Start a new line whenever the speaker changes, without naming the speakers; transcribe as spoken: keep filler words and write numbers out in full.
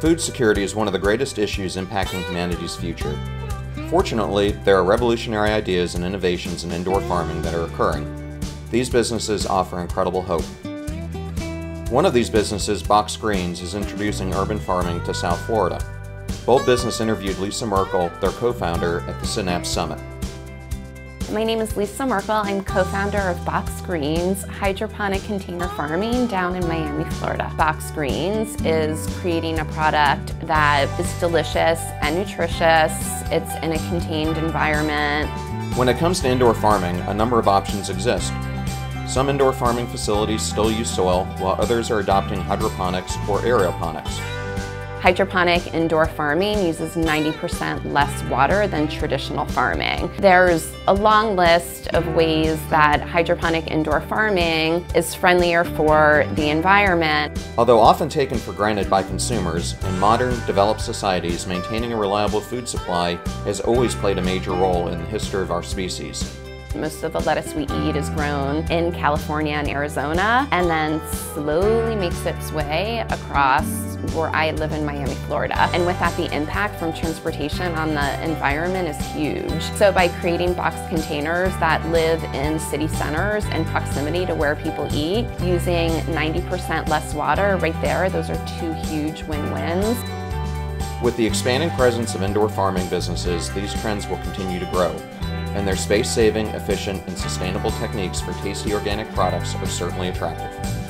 Food security is one of the greatest issues impacting humanity's future. Fortunately, there are revolutionary ideas and innovations in indoor farming that are occurring. These businesses offer incredible hope. One of these businesses, Box Greens, is introducing urban farming to South Florida. Bold Business interviewed Lisa Merkle, their co-founder, at the Synapse Summit.
My name is Lisa Merkle. I'm co-founder of Box Greens Hydroponic Container Farming down in Miami, Florida. Box Greens is creating a product that is delicious and nutritious. It's in a contained environment.
When it comes to indoor farming, a number of options exist. Some indoor farming facilities still use soil, while others are adopting hydroponics or aeroponics.
Hydroponic indoor farming uses ninety percent less water than traditional farming. There's a long list of ways that hydroponic indoor farming is friendlier for the environment.
Although often taken for granted by consumers, in modern, developed societies, maintaining a reliable food supply has always played a major role in the history of our species.
Most of the lettuce we eat is grown in California and Arizona, and then slowly makes its way across where I live in Miami, Florida. And with that, the impact from transportation on the environment is huge. So by creating box containers that live in city centers and proximity to where people eat, using ninety percent less water right there, those are two huge win-wins.
With the expanding presence of indoor farming businesses, these trends will continue to grow. And their space-saving, efficient, and sustainable techniques for tasty organic products are certainly attractive.